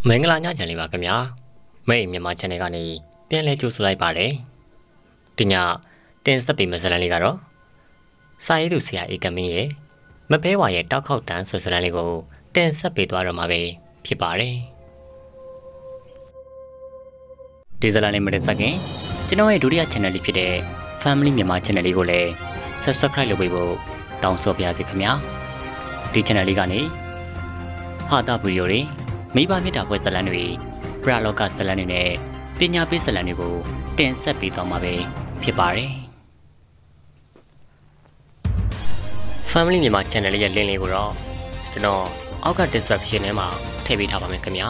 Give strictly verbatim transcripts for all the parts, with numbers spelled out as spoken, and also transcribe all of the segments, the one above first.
မင်္ဂလာညချန်လေးပါခင်ဗျာမဲအိမ်မြန်မာ channel ကနေပြန်လဲကြိုးဆိုလိုက်ပါတယ်ဒီညတင်ဆက်ပေးမယ့်ဇာတ်လမ်းလေးကတော့စာရေးသူဆရာအေကမင်းရဲ့မပဲဝါရဲ့တောက်ခေါက်တန်းဆိုဇာတ်လမ်းလေးကိုတင်ဆက်ပေးသွားတော့မှာပဲဖြစ်ပါတယ်ဒီဇာတ်လမ်းလေးမတက်ဆက်ခင်ကျွန်တော်ရဲ့ဒုတိယ channel လေးဖြစ်တဲ့ Family မြန်မာ channel လေးကိုလည်း Subscribe လုပ်ပေးဖို့တောင်းဆိုပါရစေခင်ဗျာဒီ channel လေးကနေဟာတာဗီဒီယိုတွေမိဘမြတ်တာပွဲဇာတ်လမ်းတွေပရလောကဇာတ်လမ်းတွေနဲ့ပညာပေးဇာတ်လမ်းတွေကိုတင်ဆက်ပေးသွားမှာပဲဖြစ်ပါတယ် Family မြန်မာ channel လေးရဲ့ link လေးကိုတော့ကျွန်တော်အောက်က description ထဲမှာထည့်ပေးထားပါမယ်ခင်ဗျာ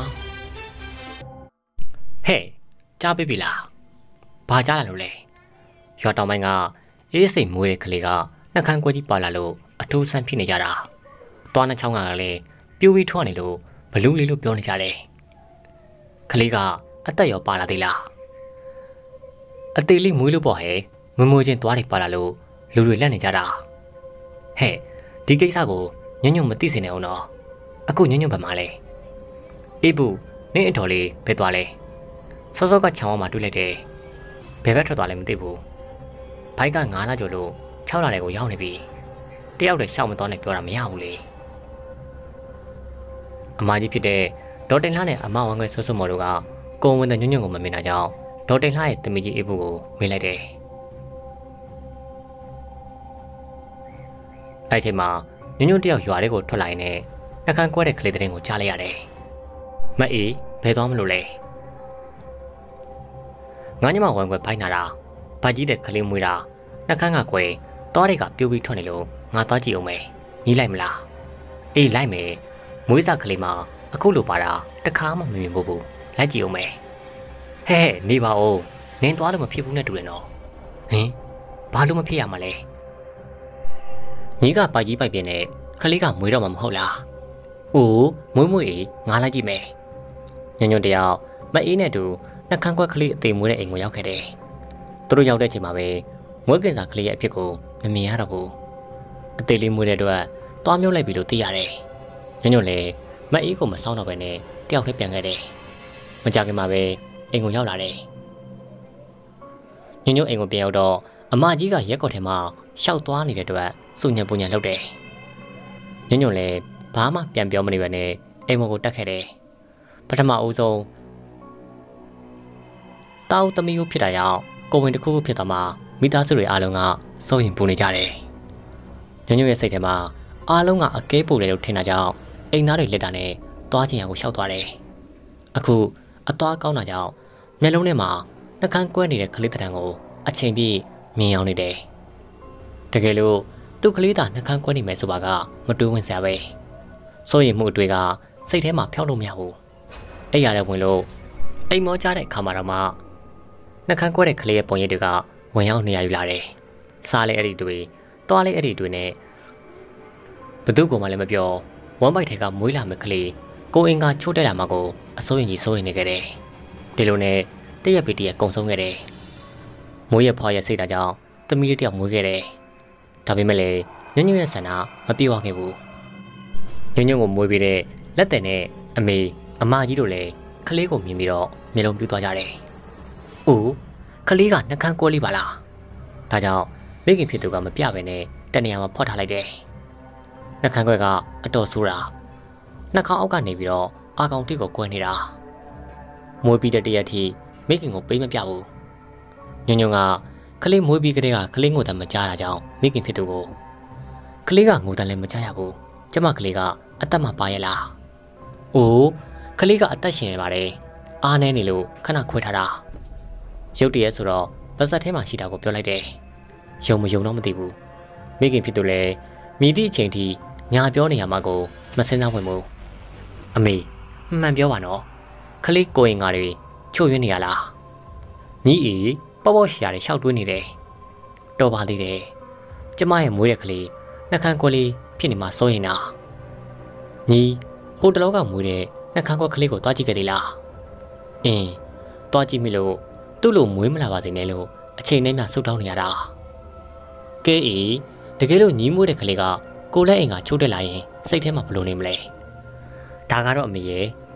ဟဲ့ကြားပြီလားဘာကြားလာလို့လဲရွာတောင်ပိုင်းကအေးစိတ်မွေးတဲ့ကလေးကနှက်ခမ်းကွဲကြီးပါလာလို့အထူးဆန်းဖြစ်နေကြတာသွားနှချောင်းကလည်းပြူပြီးထွက်နေလို့ဘလူးလေးလို့ပြောနေကြတယ်ကလေးကအသက်ရောပါလာသေးလားအသေးလေးမွေးလို့ပေါ့ဟဲ့မမွေးချင်းသွားတွေပါလာလို့လူတွေလက်နေကြတာဟဲ့ဒီကိစ္စကိုညညွန့်မသိစင်နေအောင်တော့အခုညညွန့်ဘာမှလဲအေးဘူးနင်းအတော်လေးဘယ်သွားလဲစောစောကချောင်းဝမှာတွေ့လိုက်တယ်ဘယ်ဘက်ထွက်သွားလဲမသိဘူးဘိုက်ကငါးလကျော်လို့၆လတဲ့ကိုရောက်နေပြီတယောက်တည်းရှောက်မသွားနဲ့ပြောတာမရဘူးလေအမကြီးဖြစ်တဲ့ဒေါ်တင်လှနဲ့အမဝမ်းခွဲဆွဆွမော်တို့ကကိုဝင်တဲ့ညွန့်ညွန့်ကိုမမြင်တာကြောင့်ဒေါ်တင်လှရဲ့တမီကြီးအေးဘူးကိုမေးလိုက်တယ်အဲ့ချိန်မှာညွန့်ညွန့်တယောက်ရွာလေးကိုထွက်လာရင်လည်းနှက်ခမ်းကွဲတဲ့ကလေးတဲ့ကိုကြားလိုက်ရတယ်မအေးဘယ်သွားမလို့လဲငါညမဝမ်းခွဲဖိုင်းနာတာဗတ်ကြီးတဲ့ကလေးမွေးတာနှက်ခမ်းကကွဲတောတွေကပြိုးပြီးထွက်နေလို့ငါသွားကြည့်အောင်မယ်ညီးလိုက်မလားအေးလိုက်မယ်မွေးစားကလေးမှာအခုလိုပါတာတခါမှမမြင်ဘူးဘူးလိုက်ကြည့်အောင်မယ်ဟဲ့နေပါဦးနင်းသွားလို့မဖြစ်ဘူးနဲ့တူတယ်နော်ဟင်ဘာလို့မဖြစ်ရမှာလဲညီကပိုက်ကြီးပိုက်ပြင်းနဲ့ကလေးကမွေးတော့မှာမဟုတ်လားအိုးမွေးမွေးအေးငါလိုက်ကြည့်မယ်ညွန့်ညွန့်တယောက်မအေးနဲ့တူနှက်ခမ်းကွက်ကလေးအသေးမွေးတဲ့အိမ်ကိုရောက်ခဲ့တယ်သူတို့ရောက်တဲ့ချိန်မှာပဲမွေးကင်စာကလေးရဲ့အဖြစ်ကိုမမြင်ရတော့ဘူးအသေးလေးမွေးတဲ့အတွက်သွားမြုပ်လိုက်ပြီလို့သိရတယ်ညွန့်ညွန့်လည်းမအေးကိုမဆောင်တော့ပဲနဲ့တယောက်တည်းပြန်ခဲ့တယ်မကြခင်မှာပဲအိမ်ကိုရောက်လာတယ်ညွန့်ညွန့်အိမ်ကိုပြန်ရောက်တော့အမကြီးကရက်ကော်ထဲမှာရှောက်သွားနေတဲ့အတွက်စုညံပူညံလှုပ်တယ်ညွန့်ညွန့်လည်းဘာမှပြန်ပြောမနေပဲနဲ့အိမ်ကိုတက်ခဲ့တယ်ပထမအဦးဆုံးတောက်သမီးကိုဖြစ်တာကြောင့်ကိုဝင်တစ်ခုခုဖြစ်သွားမှမိသားစုတွေအားလုံးကစိုးရင်ပူနေကြတယ်ညွန့်ညွန့်ရဲ့စိတ်ထဲမှာအားလုံးကအကဲပူတယ်လို့ထင်တာကြောင့်အိမ်သားတွေလက်တာနဲ့သွားချင်ရကိုရှောက်သွားတယ်အခုအသွားကောင်းတာကြောင့်မျက်လုံးထဲမှာနှက်ခမ်းကွဲနေတဲ့ကလေးတံကိုအချိန်ပြည့်မြင်အောင်နေတယ်တကယ်လို့သူ့ကလေးသာနှက်ခမ်းကွဲနေမယ်ဆိုပါကမတွေးဝင်စရာပဲစိုးရင်မှုအတွေ့ကစိတ်ထဲမှာဖျောက်လို့မရဘူးအဲ့ရတဲ့ဝင်လို့အိမ်မောကြတဲ့ခါမှာတော့မှနှက်ခမ်းကွဲတဲ့ကလေးရဲ့ပုံရိပ်တွေကဝင်ရောက်နေရယူလာတယ်စားလေအဲ့ဒီတွေသွားလေအဲ့ဒီတွေနဲ့ဘသူ့ကိုမှလည်းမပြောဝမ်းပိုက်ထဲကမွေးလာမဲ့ကလေးကိုအင်ကချိုးတက်လာမှကိုအစိုးရင်ကြီးစိုးနေခဲ့တယ်ဒီလိုနဲ့တရက်ပြီးတရက်ကုံဆုံးခဲ့တယ်မွေးရဖွာရဲ့စိတ်ဓာတ်ကြောင့်သမီးလေးတယောက်မွေးခဲ့တယ်ဒါပေမဲ့လည်းညွန့်ညွန့်ရဲ့ဆန္ဒမပြေဝခဲ့ဘူးညွန့်ညွန့်ကိုမွေးပြီးတဲ့လက်တယ်နဲ့အမေအမကြီးတို့လည်းကလေးကိုမြင်ပြီးတော့မျက်လုံးပြူးသွားကြတယ်။အိုးကလေးကနှက်ခမ်းကွဲလေးပါလား။ဒါကြောင့်မိခင်ဖြစ်သူကမပြပဲနဲ့တနေရာမှာဖောက်ထားလိုက်တယ်။နှက်ခမ်းကွဲကအတော်ဆိုးတာနှက်ခမ်းအောက်ကနေပြီးတော့အာကောင်တိကိုကွဲနေတာ။မွေးပြီးတဲ့တရက်ထိမိခင်ကိုပေးမပြဘူး။ညွန့်ညွန့်ကကလေးမွေးပြီးကလေးကကလေးငိုတယ်မကြားတာကြောင့်မိခင်ဖြစ်သူကိုကလေးကငိုတယ်လည်းမကြားရဘူး။ကျမကလေးကအသက်မှပါရဲ့လား။အိုးကလေးကအသက်ရှင်နေပါတယ်အားနေနေလို့ခဏခွဲထားတာရုပ်တရက်ဆိုတော့ပါဇက်ထဲမှာရှိတာကိုပြောလိုက်တယ်ယုံမယုံတော့မသိဘူးမိခင်ဖြစ်သူလဲမြည်သည့်အချိန်ထိညာပြောနေရမှာကိုမစင်စားဝင်ဘူးအမေမှန်ပြောပါနော်ခလေးကိုရင်ငါတွေချို့ရင်းနေရလားညီအီပေါ့ပေါ့ရှာတယ်ရှောက်တွေးနေတယ်တော်ပါသေးတယ်ကျမရဲ့မွေးတဲ့ကလေးနှက်ခမ်းကွဲလေးဖြစ်နေမှာစိုးရင်တာညီဟိုတလောကမွေးတဲ့နှက်ခမ်းကွက်ကလေးကိုတွားကြည့်ခဲ့သေးလားအင်းတွားကြည့်မိလို့သူ့လိုမွေးမလာပါစေနဲ့လို့အချိန်နဲ့မှဆုတ်တောင်းနေရတာကဲအေးတကယ်လို့ညီးမွေးတဲ့ကလေးကကိုလက်အိမ်ကချိုးတက်လာရင်စိတ်ထဲမှာဘလို့နေမလဲဒါကတော့အမေရဲ့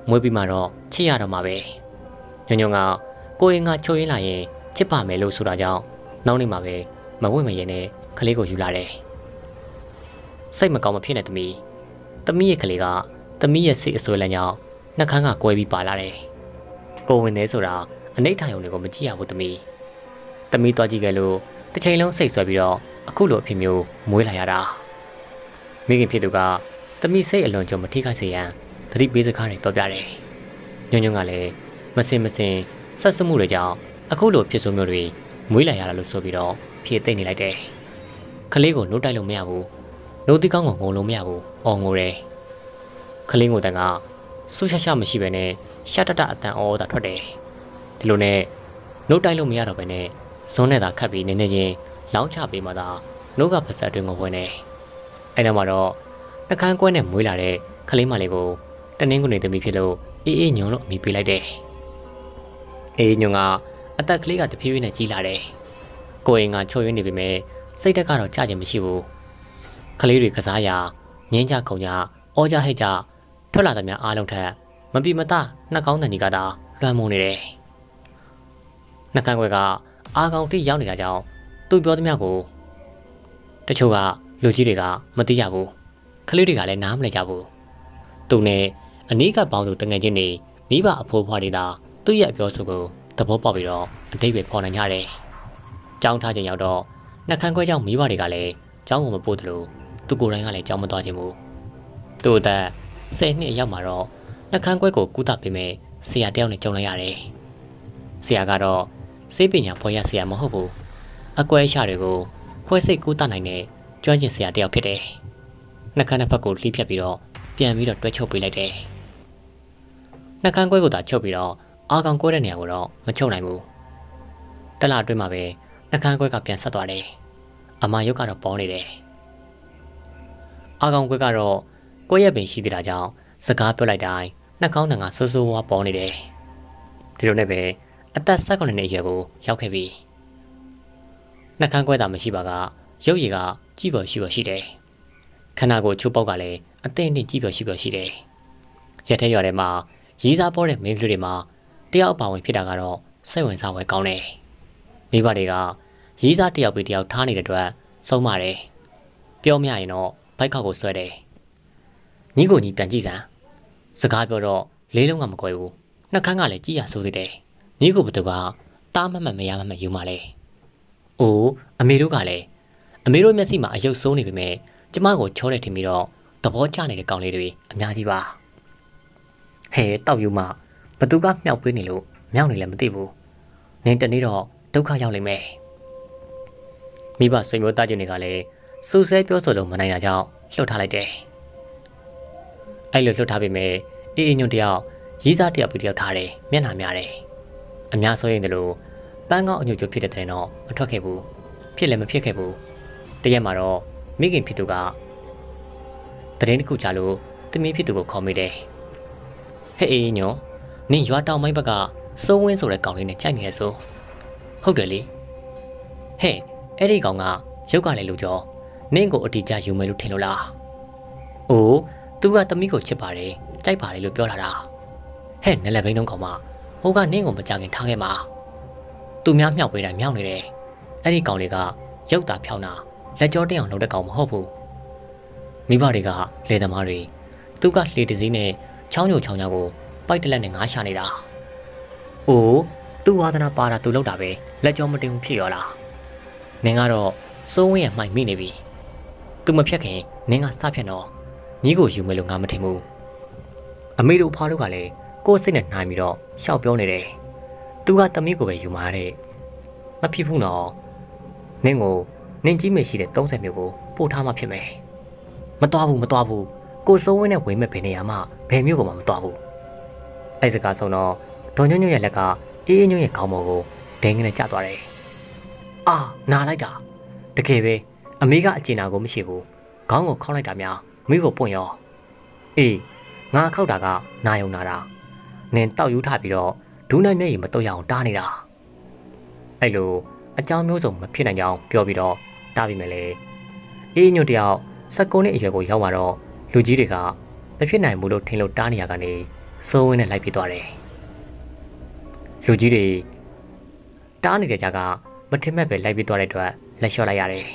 မွေးပြီးမှတော့ချစ်ရတော့မှာပဲညွန့်ညွန့်ကကိုရင်ကချိုးရင်းလာရင်ချစ်ပါမယ်လို့ဆိုတာကြောင့်နောက်နေ့မှာပဲမဝင့်မရင်နဲ့ကလေးကိုယူလာတယ်စိတ်မကောင်းမဖြစ်နဲ့သမီးသမီးရဲ့ကလေးကသမီးရဲ့စိတ်အစွဲလန်းကြောင့်နှက်ခမ်းကကွဲပြီးပါလာတယ်ကိုဝင်သေးဆိုတာအနိဋ္ဌာယုံတွေကိုမကြည့်ရဘူးသမီးသမီးသွားကြည့်ခဲ့လို့တစ်ချိန်လုံးစိတ်ဆွဲပြီးတော့အခုလိုအဖြစ်မျိုးမွေးလာရတာမိခင်ဖြစ်သူကသမီးစိတ်အလွန်ကြုံမထိခိုက်စေရန်သတိပေးစကားတွေပြောပြတယ်ညွန့်ညွန့်ကလည်းမစင်မစင်ဆက်စမှုတွေကြောင့်အခုလိုဖြစ်ဆိုမျိုးတွေမွေးလာရတာလို့ဆိုပြီးတော့ဖြေသိမ့်နေလိုက်တယ်ကလေးကိုနှုတ်တိုက်လို့မရဘူးနှုတ်တိကောင်းကိုငုံလို့မရဘူးအော်ငိုတယ်ကလေးကိုတန်ကဆူရှာရှာမရှိဘဲနဲ့ရှာတတအတန်အော်တာထွက်တယ်ဒီလိုနဲ့နှုတ်တိုက်လို့မရတော့ဘဲနဲ့ဇွန်းနဲ့သာခတ်ပြီးနေနေချင်းလောင်းချပေးမှသာနှုတ်ကဖဆက်တွင်ကိုဝင်နေအဲ့တော့မှတော့နှကန်းကွဲနဲ့မွေးလာတဲ့ကလေးမလေးကိုတနင်္ဂနွေသမီးဖြစ်လို့အေးအေးညွန်လို့အမိပေးလိုက်တယ်အေးညွန်ကအသက်ကလေးကတဖြည်းဖြည်းနဲ့ကြီးလာတယ်ကိုအိမ်ကချိုးရင်းနေပေမဲ့စိတ်တက်ကတော့ကြခြင်းမရှိဘူးကလေးတွေကစားရငင်းကြခုံကြအော်ကြဟဲ့ကြထွက်လာသမျှအားလုံးထက်မပြမတနှကောင်းတန်ကြီးကသာလွှမ်းမိုးနေတယ်နှကန်းကွဲကအာကောင်တိရောက်နေတာကြောင့်သူပြောသမျှကိုတချို့ကလူကြီးတွေကမသိကြဘူးကလေးတွေကလည်းနားမလည်ကြဘူးသူနဲ့အနီးကပေါင်းသူတငယ်ချင်းတွေမိဘအဖိုးဖွားတွေသာသူ့ရဲ့အပြောဆိုကိုသဘောပေါက်ပြီးတော့အတိတ်ပဲပေါ်နိုင်ကြတယ်ကြောင်းထားခြင်းရောက်တော့နှကန်းခွဲကြောင့်မိဘတွေကလည်းကျောင်းကိုမပို့သလိုသူကိုယ်တိုင်ကလည်းကျောင်းမသွားခြင်းဘူးသူ့အသက်ဆယ်နှစ်ရောက်မှာတော့နှကန်းခွဲကိုကူးတာပေးမယ်ဆရာတယောက်နဲ့ကြုံလိုက်ရတယ်ဆရာကတော့စေးပညာဖော်ရဆရာမဟုတ်ဘူးအကွဲအရှာတွေကိုခွဲစိတ်ကူးတာနိုင်တဲ့ကျွမ်းကျင်ဆရာတယောက်ဖြစ်တယ်နှကန်းတစ်ဖက်ကိုလှိဖြတ်ပြီးတော့ပြန်ပြီးတော့တွဲချုပ်ပေးလိုက်တယ်နှကန်းခွဲကိုသာချုပ်ပြီးတော့အာကောင်ကွဲတဲ့နေရာကိုတော့မချုပ်နိုင်ဘူးတလအတွင်းမှာပဲနှကန်းခွဲကပြန်ဆက်သွားတယ်အမရုပ်ကတော့ပေါ်နေတယ်အာကောင်ခွဲကတော့ကိုယ့်ရဲ့ပင်ရှိသေးတာကြောင့်စကားပြောလိုက်တိုင်းနှကောင်းတန်ကဆိုးဆိုးဝါးပေါ်နေတယ်ဒီလိုနဲ့ပဲအသက်၁၉နှစ်အရွယ်ကိုရောက်ခဲ့ပြီနှကန်းခွဲတာမရှိပါကရုပ်ရည်ကကြည့်ပေါ်ရှိပေါ်ရှိတယ်ခန္ဓာကိုယ်ချိုးပေါက်ကလည်းအသင့်အင့်ကြည့်ပေါ်ရှိပေါ်ရှိတယ်ရက်ထဲရွာထဲမှာရီးစားပေါ်တဲ့မိန်းကလေးတွေမှာတယောက်အပါဝင်ဖြစ်တာကတော့စိတ်ဝင်စားဖွယ်ကောင်းတယ်မိဘတွေကရီးစားတယောက်ပြီးတယောက်ထားနေတဲ့အတွက်ဆုံးမတယ်ပြောမရရင်တော့ဘိုက်ခောက်ကိုဆွဲတယ်ညီကိုညီတန်ကြည့်စမ်းစကားပြောတော့လေးလုံးကမကွဲဘူးနှကန်းကလည်းကြည်ရဆိုးသေးတယ်ညီကိုဘသူကတားမမှတ်မရမမှတ်ယူမှလဲအိုးအမေတို့ကလည်းအမေတို့မျက်စိမှာအယုတ်ဆိုးနေပေမဲ့ကျမကိုချောတယ်ထင်ပြီးတော့သဘောကျနေတဲ့ကောင်လေးတွေအများကြီးပါဟဲတောက်ယူမှဘသူကမြောက်ပေးနေလို့မြောက်နေလည်းမသိဘူးနင်းတနေ့တော့ဒုက္ခရောက်လိမ့်မယ်မိဘဆွေမျိုးသားချင်းတွေကလည်းစူဆဲပြောဆိုလို့မနိုင်တာကြောင့်လှုပ်ထားလိုက်တယ်အဲ့လိုလှုပ်ထားပေမဲ့အေးအေးညွန့်တယောက်ရီးစားတယောက်ပြီးတယောက်ထားတယ်မျက်နှာများတယ်အများဆိုရင်တလို့ပန်းကောင်းအညွတ်ကျဖြစ်တဲ့တဲ့တော့မထွက်ခဲ့ဘူးဖြစ်လည်းမဖြစ်ခဲ့ဘူးတရက်မှာတော့မိခင်ဖြစ်သူကတရင်တစ်ခုချလို့တမီးဖြစ်သူကိုခေါ်မိတယ်ဟဲ့အေးညွန့်နင်ရွာတောင်မိုင်းဘက်ကစိုးဝင်းဆိုတဲ့ကောင်လေးနဲ့ကြိုက်နေရဆိုဟုတ်တယ်လေဟဲ့အဲ့ဒီကောင်ကရုပ်ကလည်းလူကျော်နင့်ကိုအတီးကျယူမယ်လို့ထင်လို့လားအိုးသူကတမီးကိုချစ်ပါတယ်ကြိုက်ပါတယ်လို့ပြောလာတာဟဲ့နယ်လက်ဘိန်းလုံးကောင်မဟိုကနင့်ကိုမကြခင်ထားခဲ့မှာသူများမြောက်ပေးတိုင်းမြောက်နေတယ်အဲ့ဒီကောင်လေးကရုပ်တာဖြောင်းတာလက်ကြောတက်အောင်လုပ်တဲ့ကောင်မဟုတ်ဘူးမိဘတွေကလေသမားတွေသူကလှေတစည်းနဲ့ချောင်းညိုချောင်းညောင်းကိုပိုက်တလက်နဲ့ငါးရှာနေတာအိုးသူဝါသနာပါတာသူလောက်တာပဲလက်ကြောမတင်ဘူးဖြစ်ရောလားနင်ကတော့စိုးဝင်းရဲ့မှိုက်မိနေပြီသူမဖြတ်ခင်နင်ကစဖြတ်တော့ညီကိုယူမယ်လို့ငါမထင်ဘူးအမေတို့ဖားတို့ကလည်းကိုယ်စိတ်နဲ့နှိုင်းပြီးတော့ရှောက်ပြောနေတယ်သူကတမီးကိုပဲယူမှာတဲ့မဖြစ်ဘူးနော်နင်ကိုနင်ကြီးမရှိတဲ့သုံးဆယ်မျိုးကိုပို့ထားမှဖြစ်မယ်မတော်ဘူးမတော်ဘူးကိုစိုးဝင်းနဲ့ဝင်းမဲ့ဘယ်နေရာမှဘယ်မျိုးကိုမှမတော်ဘူးအဲ့စကားဆုံးတော့ဒေါ်ညွန့်ညွန့်ရဲ့လက်ကအေးအေးညွန့်ရဲ့ခေါင်းပေါ်ကိုဒိန်းကနေကျသွားတယ်အာနာလိုက်တာတကယ်ပဲအမေကအကျဉ်းနာကိုမရှိဘူးခေါင်းကိုခေါက်လိုက်တာများမိကိုပွင့်ရောအေးငါခောက်တာကနာယုံနာတာနင်တောက်ယူထားပြီးတော့ဒူးနိုင်မျက်ရည်မတုတ်ရအောင်တားနေတာအဲ့လိုအကြောင်းမျိုးစုံမဖြစ်နိုင်ကြောင်းပြောပြီးတော့တားပြီးမယ်လေအေးညွန့်တယောက်၁၉နှစ်အရွယ်ကိုရောက်လာတော့လူကြီးတွေကမဖြစ်နိုင်ဘူးလို့ထင်လို့တားနေရကနေစိုးဝင်းနဲ့လိုက်ပြီးသွားတယ်လူကြီးတွေတားနေတဲ့ကြကမထင်မဲ့ပဲလိုက်ပြီးသွားတဲ့အတွက်လက်လျှော့လိုက်ရတယ်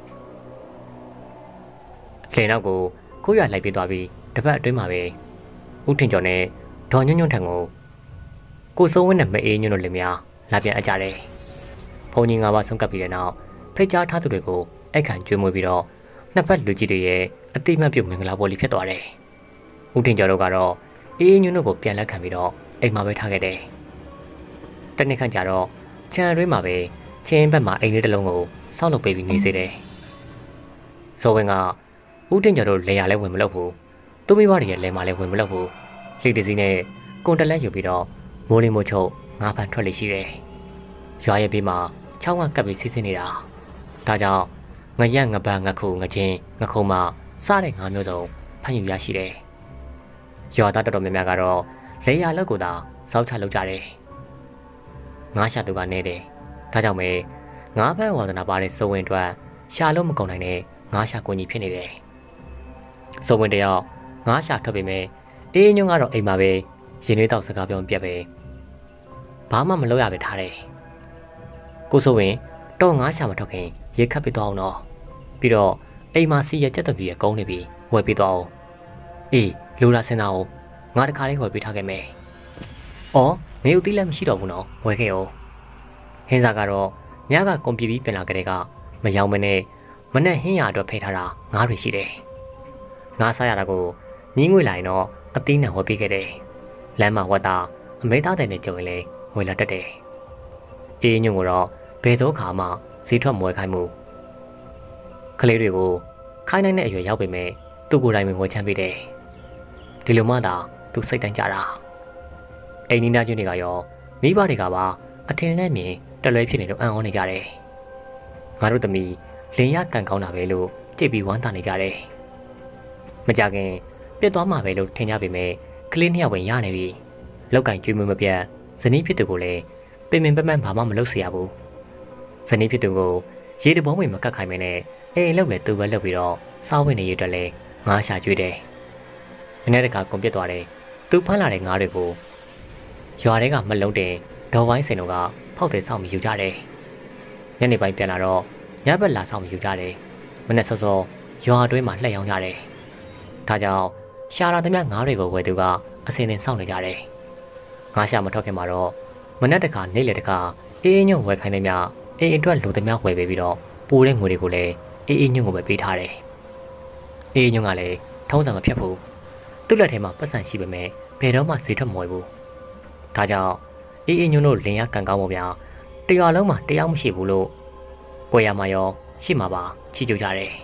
လင်းနောက်ကိုကိုရလိုက်ပြီးသွားပြီးတပတ်အတွင်းမှာပဲဦးထင်ကျော်နဲ့ဒေါ်ညွန့်ညွန့်ထံကိုကိုစိုးဝင်းနဲ့မအေးညွန့်တို့လည်းများလာပြန်အပ်ကြတယ်ဘုံကြီးငါးပါးဆုံးကပ်ပြီးတဲ့နောက်ဖိတ်ကြားထားသူတွေကိုအိတ်ခံကျွေးမွေးပြီးတော့နှစ်ဖက်လူကြီးတွေရဲ့အတိမတ်ပြုတ်မင်္ဂလာပွဲလေးဖြစ်သွားတယ်ဦးထင်ကျော်တို့ကတော့အေးညွန့်တို့ကိုပြန်လက်ခံပြီးတော့အိမ်မှာပဲထားခဲ့တယ်တနေ့ခန့်ကြာတော့ခြံရွေးမှာပဲချင်းဘက်မှာအိမ်လေးတစ်လုံးကိုစောက်လုပ်ပေးပြီးနေစေတယ်စိုးဝင်းကဦးထင်ကျော်တို့လေယာလည်းဝင်မလုပ်ဘူးသူမိဘတွေရဲ့လေမာလည်းဝင်မလုပ်ဘူးလှေတစည်းနဲ့ကွန်တလက်ယူပြီးတော့မိုးလေးမိုးချုပ်ငါးဖန်ထွက်လေရှိတယ်ရွာရဲ့ဘေးမှာချောင်းကကပ်ပြီးစီးဆင်းနေတာဒါကြောင့်ငရက်ငပန်းငခုငချင်းငခုံမစားတဲ့ငါးမျိုးစုံဖန်ယူရရှိတယ်ရွာသားတော်တော်များများကတော့လေယာလောက်ကိုသာစောက်ချလုပ်ကြတယ်ငါးရှာသူကနေတယ်ဒါကြောင့်ပဲငါးဖန်ဝါသနာပါတဲ့စိုးဝင်းအတွက်ရှာလို့မကုန်နိုင်တဲ့ငါးရှာကိုကြီးဖြစ်နေတယ်စိုးဝင်းတယောက်ငါးရှာထွက်ပေမဲ့အေးညွန့်ကတော့အိမ်မှာပဲရင်သွေးတောက်စကားပြောပြက်ပဲဘာမှမလုပ်ရပဲထားတယ်ကိုစိုးဝင်းတော့ငါးရှာမထွက်ခင်ရေခတ်ပြီးတော့အောင်တော့ပြီးတော့အိမ်မှာစီရကြက်တပီရကုန်းနေပြီးဝယ်ပြီးတော့အောင်အေးလူလာစင်တာကိုငါတခါလေးဝယ်ပေးထားခဲ့မယ်အော်ငရုတ်သီးလည်းမရှိတော့ဘူးနော်ဝယ်ခဲ့အောင်ဟင်းစားကတော့ညကကွန်ပျူတာပြင်လာကြတဲ့ကမယောင်မနဲ့မနဲ့ဟင်းရအတွက်ဖိထားတာငါးတွေရှိတယ်ငါးစားရတာကိုညီးငွေလိုက်တော့အသီးနှံဝယ်ပေးခဲ့တယ်လမ်းမှာဝတ်တာအမေသားတဲ့နဲ့ကြုံရင်လေဝယ်လာတတ်တယ်အေးညွန့်ကိုတော့ဘယ်သောခါမှဈေးထွက်မဝယ်ခိုင်းမှုကလေးတွေကိုခိုင်းနိုင်တဲ့အရွယ်ရောက်ပေမဲ့သူ့ကိုယ်တိုင်ဝင်ဝယ်ချမ်းပေးတယ်ဒီလိုမှသာသူစိတ်တိုင်းကြတာအိမ်နီးနားချင်းတွေကရောမိဘတွေကပါအထင်နဲ့မြင်တလွဲဖြစ်နေလို့အံ့ဩနေကြတယ်ငါတို့သမီးလင်းရကန်ကောင်းတာပဲလို့ကြိတ်ပြီးဝမ်းသာနေကြတယ်မကြခင်ပြတ်သွားမှာပဲလို့ထင်ကြပေမဲ့ကလေးနှစ်ယောက်ဝင်ရနေပြီလောက်ကင်ကျွေးမမပြတ်ဇနီးဖြစ်သူကိုလည်းပင်ပင်ပန်းပန်းဘာမှမလုပ်စေရဘူးဇနီးဖြစ်သူကိုရေတဘုံဝင်မကတ်ခိုင်းမနဲ့အိမ်လောက်လည်းသူပဲလုပ်ပြီးတော့စားဝင်နေရတဲ့လဲငါးရှာကျွေးတယ်မနေ့တခါကွန်ပြစ်သွားတယ်သူဖမ်းလာတဲ့ငါးတွေကိုရွာတွေကမလုံးတင်ဒေါ်ဝိုင်းစင်တို့ကဖောက်တယ်ဆောက်မယူကြတယ်ညနေပိုင်းပြန်လာတော့ညဘက်လာဆောက်မယူကြတယ်မနေ့စောစောရွာအတွင်းမှာလှည့်ရောင်းကြတယ်ဒါကြောင့်ရှာလာသမျှငါးတွေကိုဝယ်သူကအစင်းနဲ့စောင့်နေကြတယ်ငါးရှာမထွက်ခင်မှာတော့မနေ့တခါနေ့လေတခါအေးအေးညွန့်ဝယ်ခိုင်းသမျှအေးအတွက်လိုသမျှဝယ်ပေးပြီးတော့ပိုတဲ့ငွေတွေကိုလည်းအေးအေးညွန့်ကိုပဲပေးထားတယ်အေးညွန့်ကလည်းထုံးစံမဖြတ်ဘူးသူ့လက်ထဲမှာပတ်စံရှိပေမဲ့ဘယ်တော့မှဈေးထွက်မဝယ်ဘူးဒါကြောင့်အေးအေးညွန့်တို့လင်ရကန်ကောင်းမှုများတရွာလုံးမှာတရားမရှိဘူးလို့ကိုရမှာရောရှိမှာပါချီကျူကြတယ်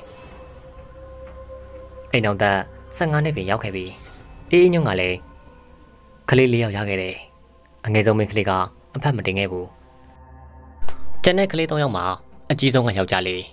အိမ်တော်သက်ဆယ်ငါးနှစ်ပြင်ရောက်ခဲ့ပြီအေးအေးညွန့်ကလည်းကလေးလေးယောက်ရခဲ့တယ်အငယ်ဆုံးမိန်းကလေးကအဖက်မတင်ခဲ့ဘူးကျန်တဲ့ကလေးသုံးယောက်မှာအကြီးဆုံးကယောက်ျားလေး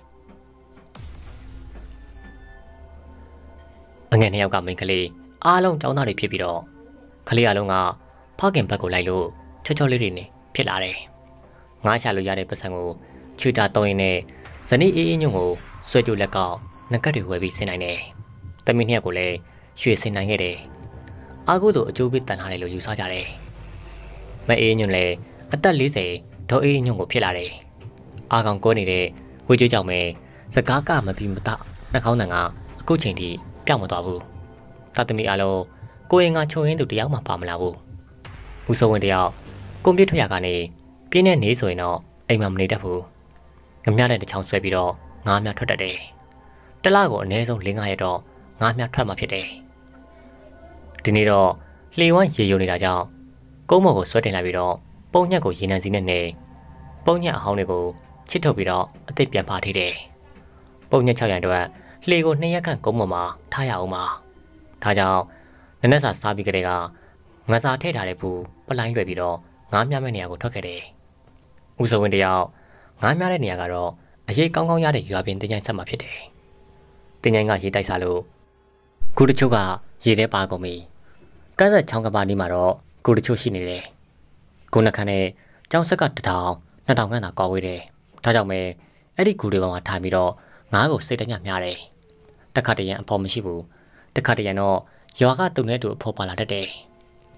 အငယ်နှစ်ယောက်ကမိန်းကလေးအားလုံးကျောင်းသားတွေဖြစ်ပြီးတော့ကလေးအလုံးကဖခင်ဘက်ကိုလိုက်လို့ချောချောလေးတွေနေဖြစ်လာတယ်ငါးရှာလို့ရတဲ့ပတ်စံကိုချွေတာတုံးရင်းနဲ့ဇနီးအေးအေးညွန့်ကိုဆွဲကြိုလက်ကောက်ငကတ်တွေဝယ်ပြီးဆင်းနိုင်တယ်တမီးနှစ်ယောက်ကိုလည်းရွှေဆင်းနိုင်ခဲ့တယ်အာကုတို့အကျိုးပေးတန်လာတယ်လို့ယူဆကြတယ်မအေးညွန့်လည်းအသက်လေးဆယ်ဒေါ်အေးညွန့်ကိုဖြစ်လာတယ်အာကောင်ကိုနေတဲ့ဝေကျွေးကြောင့်ပဲစကားကမပြီးမတနှာခေါင်းတန်ကအခုချိန်ထိပြောင်းမသွားဘူးတသမီးအလုံးကိုရင်ကချုံရင်းသူတယောက်မှပါမလာဘူးဦးစိုးဝင်းတယောက်ကွန်ပျူတာရကနေပြင်းတဲ့နေဆိုရင်တော့အိမ်မှာမနေတတ်ဘူးငမြတဲ့တစ်ချောင်းဆွဲပြီးတော့ငါးမြထွက်တတ်တယ်တလကိုအနည်းဆုံး၄-၅ရက်တော့ငါးမြထွက်မှဖြစ်တယ်ဒီနေ့တော့လှေဝမ်းရေယုံနေတာကြောင့်ကုန်းမော်ကိုဆွဲတင်လိုက်ပြီးတော့ပုံညက်ကိုရေနံစီနဲ့နေပုံညက်အဟောင်းတွေကိုချစ်ထုတ်ပြီးတော့အသစ်ပြန်ဖာထိတယ်ပုံညက်၆ရံအတွက်လှေကိုနှစ်ရက်ခန့်ကုန်းမော်မှာထားရအောင်ပါဒါကြောင့်နနက်စာစားပြီးကြတဲ့ကငါစာထည့်ထားတဲ့ဘူးပလိုင်းရွယ်ပြီးတော့ငါးမြမဲ့နေရာကိုထွက်ခဲ့တယ်ဦးစိုးဝင်းတယောက်ငါးမြတဲ့နေရာကတော့အရေးကောင်းကောင်းရတဲ့ရွာပင်တင်ချိုင်းဆက်မှာဖြစ်တယ်တင်ချိုင်းကရေတိုက်စားလို့ခုတချို့ကရေထဲပါကုန်ပြီကန်းဆက်ချောင်းကပါနီးမှာတော့ခုတချို့ရှိနေတယ်ခုနှခမ်းနဲ့ကျောင်းဆက်ကတထောင်နှစ်ထောင်ခန့်သာကောက်ဝေးတယ်ဒါကြောင့်ပဲအဲ့ဒီကူတွေပေါ်မှာထိုင်ပြီးတော့ငါးကိုစိတ်တညမြတယ်တခါတရံအဖော်မရှိဘူးတခါတရံတော့ရွာကတုံနဲ့တူအဖော်ပါလာတတ်တယ်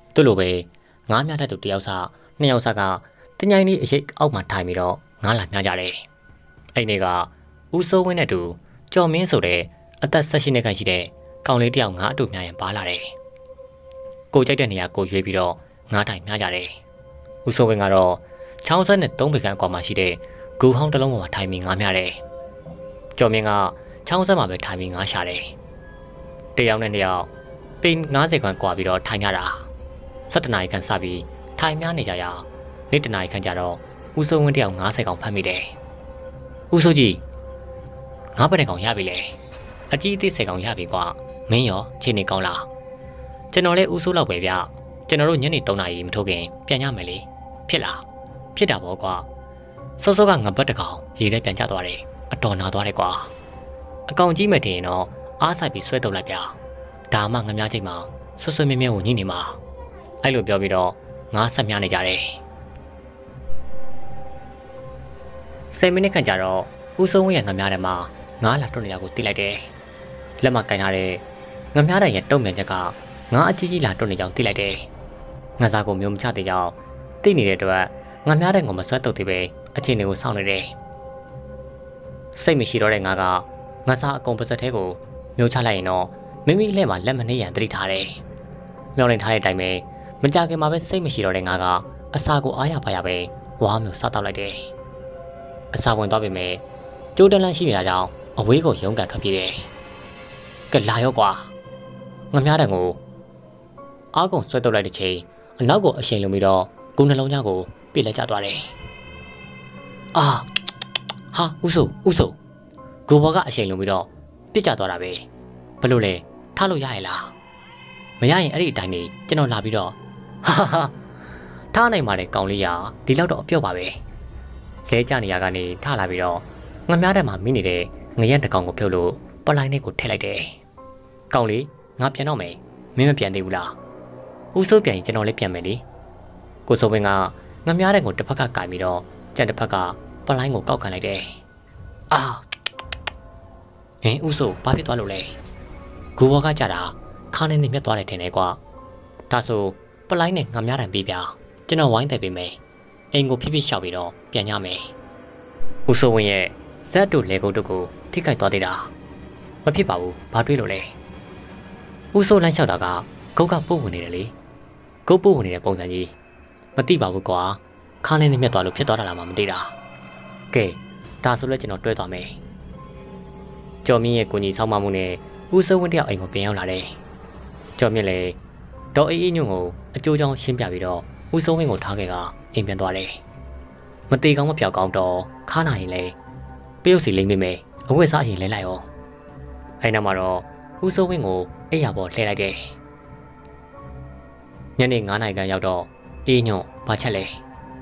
သူ့လိုပဲငါးမြတဲ့သူတယောက်စားနှစ်ယောက်စားကတညိုင်းလေးအရိပ်အောက်မှာထိုင်ပြီးတော့ငါးလာမြကြတယ်အဲ့ဒီကဦးစိုးဝင်းနဲ့တူကျော်မင်းဆိုတဲ့အသက်၁၈နှစ်ခန့်ရှိတဲ့ကောင်လေးတယောက်ငါအတူမြရင်ပါလာတယ်ကိုကြိုက်တဲ့နေရာကိုရွေးပြီးတော့ငါးတိုင်မြကြတယ်ဦးစိုးဝင်းကတော့ချောင်းဆက်နဲ့သုံးပေခန့်အကွာမှာရှိတဲ့ဂူဟောင်းတစ်လုံးပေါ်မှာထိုင်ပြီးငါးမြတယ်ကျော်မင်းကချောင်းဆက်မှာပဲထိုင်ပြီးငါးရှာတယ်တယောက်နဲ့တယောက်ပေငါးဆယ်ခန့်ကွာပြီးတော့ထိုင်ကြတာ၁၇နာရီခန့်စပြီးထိုင်များနေကြရနေ့တနာရီခန့်ကြတော့ဦးစိုးဝင်းတယောက်ငါးဆယ်ကောင်ဖမ်းမိတယ်ဦးစိုးကြီးငါးပတ်တဲ့ကောင်ရပြီလေအကြီးအသေးဆယ်ကောင်ရပြီကွာမင်းရောခြေနေကောင်းလားကျွန်တော်လည်းဦးစိုးလောက်ပဲဗျကျွန်တော်တို့ညနေ၃နာရီမထိုးခင်ပြန်ရမယ်လေဖြစ်လားဖြစ်တာပေါ့ကွာစောစောကငါဘတ်တကောင်ရေထဲပြန်ကျသွားတယ်အတော်နာသွားတယ်ကွာအကောင်ကြီးမဲ့တင်ရင်တော့အားဆိုင်ပြီးဆွဲတုပ်လိုက်ဗျဒါမှငါများချိန်မှာဆွဆွမြဲမြဲကိုညှိနေမှာအဲ့လိုပြောပြီးတော့ငါဆက်မြနေကြတယ်ဆယ်မိနစ်ခန့်ကြာတော့ဦးစိုးဝင်းရဲ့ငါများတယ်မှာငါလာတွန်းနေတာကိုသိလိုက်တယ်လက်မကင်ထားတဲ့ငါများတဲ့ရဲ့တုံ့ပြန်ချက်ကငါအကြီးကြီးလာတွန်းနေကြောင်းသိလိုက်တယ်ငါစားကိုမျိုးမချသေးကြောင်းသိနေတဲ့အတွက်ငါများတဲ့ကိုမဆွဲတုပ်သေးပဲအချင်းတွေကိုစောင့်နေတယ်စိတ်မရှိတော့တဲ့ငါကငါစားအကုန်ပါစက်ထဲကိုမျိုးချလိုက်ရင်တော့မိမိလက်မှာလက်မနှိရန်သတိထားတယ်မျောလင့်ထားတဲ့အတိုင်းပဲမကြခင်မှာပဲစိတ်မရှိတော့တဲ့ငါကအစာကိုအားရပါရပဲဝါမျိုးစားတောက်လိုက်တယ်အစာဝင်သွားပြီမဲ့ကျိုးတန်းလန်းရှိနေတာကြောင့်အဝေးကိုရုန်းကန်ထွက်ပြေးတယ်ကလာရောကွာငါများတဲ့ကိုအားကုန်ဆွဲတုပ်လိုက်တဲ့ချိန်အနောက်ကိုအရှိန်လုံးပြီးတော့ဂုံနှလုံးသားကိုပြစ်လက်ကျသွားတယ်အာဟာဦးစိုးဦးစိုးဂိုဘောကအရှိန်လုံးပြီးတော့ပြစ်ကျသွားတာပဲဘလို့လဲထားလို့ရရဲ့လားမရရင်အဲ့ဒီအတိုင်းနေကျွန်တော်လာပြီးတော့ဟာဟာထားနိုင်ပါတဲ့ကောင်လေးရာဒီလောက်တော့အပြော့ပါပဲလဲကျနေရကနေထလာပြီးတော့ငများတဲ့မှာမိနေတဲ့ငရက်တကောင်ကိုဖြုတ်လို့ပလိုင်းနဲ့ကိုထည့်လိုက်တယ်ကောင်လေးငါပြန်တော့မယ်မင်းမပြန်သေးဘူးလားဦးစိုးပြန်ရင်ကျွန်တော်လည်းပြန်မယ်လေကိုစိုးဝင်းကငများတဲ့ကိုတစ်ဖက်ကကင်ပြီးတော့ကြက်တစ်ဖက်ကပလိုင်းကိုကောက်ခံလိုက်တယ်အာဟင်ဦးစိုးဘာဖြစ်သွားလို့လဲဂူဘောကကြတာခါနဲ့နဲ့မြတ်သွားတယ်ထင်တယ်ကွာဒါဆိုပလိုင်းနဲ့ငါများတံပြီးပြကျွန်တော်ဝိုင်းတယ်ပေးမယ်အိမ်ကိုဖြည်းဖြည်းရှောက်ပြီးတော့ပြန်ရမယ်ဦးစိုးဝင်းရဲ့ဇက်တို့လေကုတ်တို့ကိုထိခိုက်သွားသေးတာမဖြစ်ပါဘူးဘာတွေးလို့လဲဦးစိုးလမ်းလျှောက်တာကဂုတ်ကပို့ဝင်နေတယ်လေဂုတ်ပို့ဝင်နေတဲ့ပုံစံကြီးမသိပါဘူးကွာခါနဲ့နဲ့မြတ်သွားလို့ဖြစ်သွားတာလားမသိတာကဲဒါဆိုလည်းကျွန်တော်တွဲသွားမယ်ကျော်မင်းရဲ့ကိုကြီးဆောင်းမမှုနဲ့ဦးစိုးဝင်းတယောက်အိမ်ကိုပြန်ရောက်လာတယ်ကျော်မြင့်လေဒေါ်အေးအေးညွန့်ကိုအကျိုးချောင်းရှင်းပြပြီးတော့ဦးစိုးဝင်းကိုထားခဲ့ကအိမ်ပြန်သွားတယ်မသေးကောင်းမပြောက်ကောင်းတော့ခါနာရင်လေပရုတ်စီလိမ့်မိမယ်အဝတ်စားအရင်လဲလိုက်အောင်အဲ့နောက်မှာတော့ဦးစိုးဝင်းကိုအိပ်ရပေါ်လှည့်လိုက်တယ်ညနေ၅နာရီခန့်ရောက်တော့အေးညွန့်ဘာချက်လဲ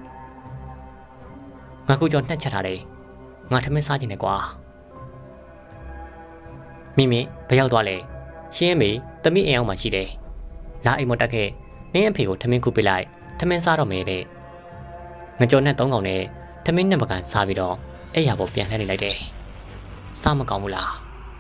ငါကူကြော်နှက်ချက်ထားတယ်ငါထမင်းစားခြင်းနဲ့ကွာမိမိဘယ်ရောက်သွားလဲရှင်းမေတမိအိမ်အောင်မှရှိတယ်လာအိမ်မတက်ခဲ့နင်းအဖေကိုထမင်းခုပေးလိုက်ထမင်းစားတော့မယ်တဲ့ငကြော်နဲ့သုံးကောင်နဲ့ထမင်းနဲ့ပကံစားပြီးတော့အဲ့ရပေါ်ပြန်လှည့်နေလိုက်တယ်စားမကောင်းဘူးလား